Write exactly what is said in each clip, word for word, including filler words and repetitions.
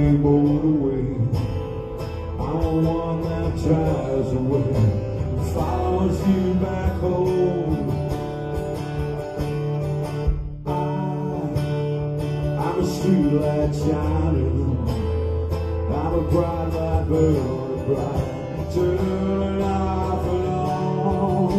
steamboat away. I'm the one that drives away and follows you back home. I, I'm a street light shining, I'm a bright light burning bright, turning off and on.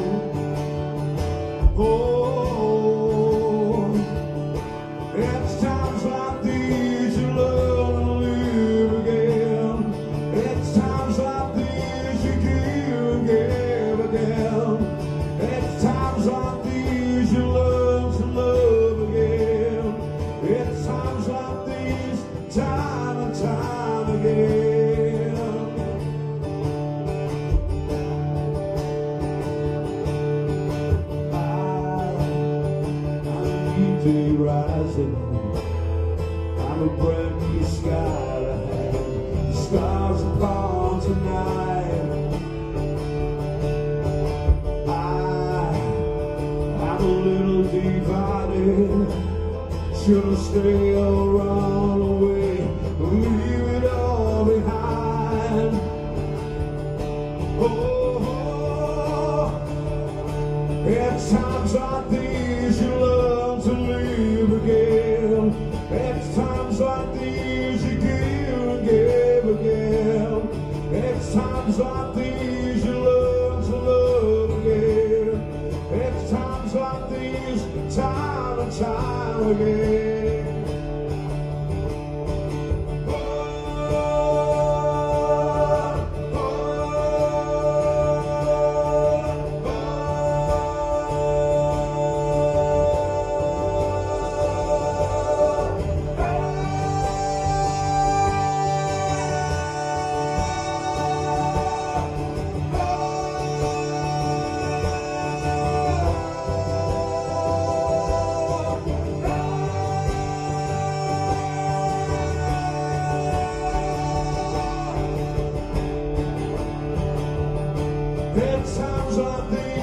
Oh, it's times like these you learn to live again. It's times like these you give and give again. It's times like these you learn to love again. It's times like these, time and time again. I, I'm a new day rising, I'm a brand new sky to have. The stars are born tonight. I, I'm a little divided. Should I stay or run away, leave it all behind? Oh, it's times like these you learn to live again. It's times like these you give and give again. It's times like these you learn to love again. It's times like these, time and time again. It's times like these.